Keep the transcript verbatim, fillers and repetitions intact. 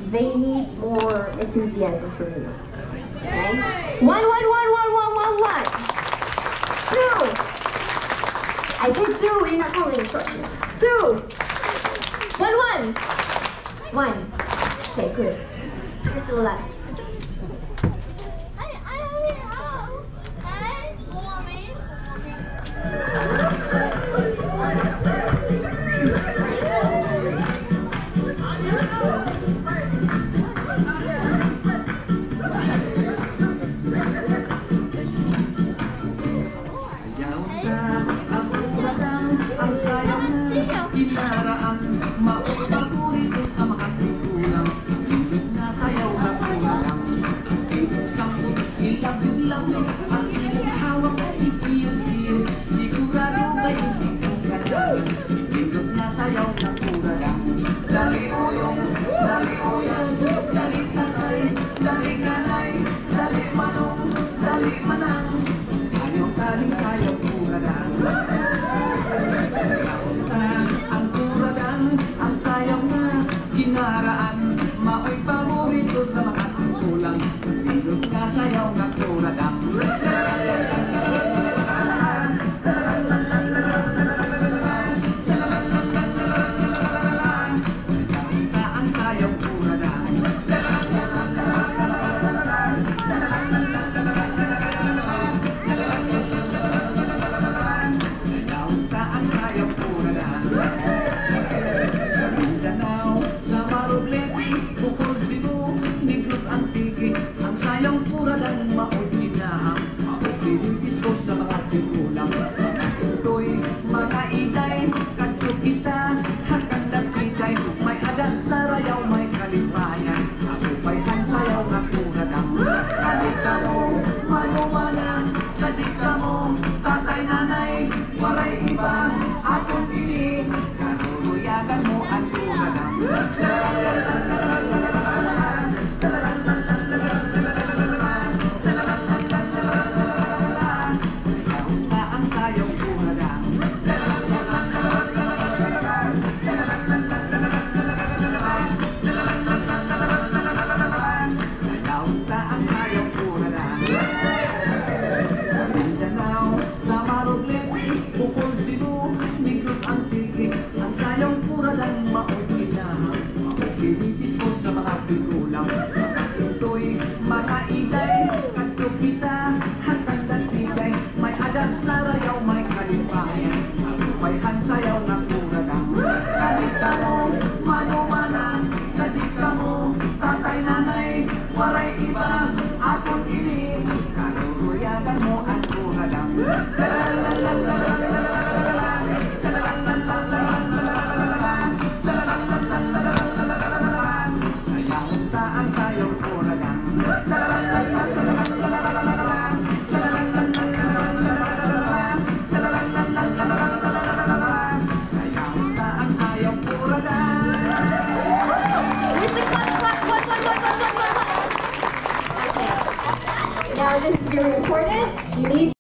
they need more enthusiasm from you. Okay? One, one, one, one, one, one, one. Two. I said two, you're not following instructions. Two. One, one. One. Okay, good. You're still alive. Mao'y paborito sa mga tungkulang Pindot nga sayaw ng turadang ang sayaw turadang ang sayaw turadang sa Mindanao, sa Marobleti, Bukol Cebu, Negros Antique, ang sayang pura lang mao'y kinahang, mao'y pinipis ko sa mga tigulang. Ito'y mga itay, katso kita, hakandang itay, may adas sa rayaw, may kalipayan, ako pa'y hansayaw na pura lang. Kadika mo, manumana, kadika mo, tatay nanay, waray iba, akong ini, kanuruyagan mo ang pura lang. Bukol Cebu, Negros Antique, ang sayang pura lang mao'y kinahang, mao'y pinipis ko sa mga tigulang. Ito'y mga itay, katso kita, hatandang itay, may adas sa rayaw, may kalipayan, ako pa'y hansayaw ng pura lang. Kadika mo, manumana, kadika mo, tatay nanay, waray iba, akong ini, kanuruyagan mo ang pura lang. Ang sayang pura lang. Now this is very important. You need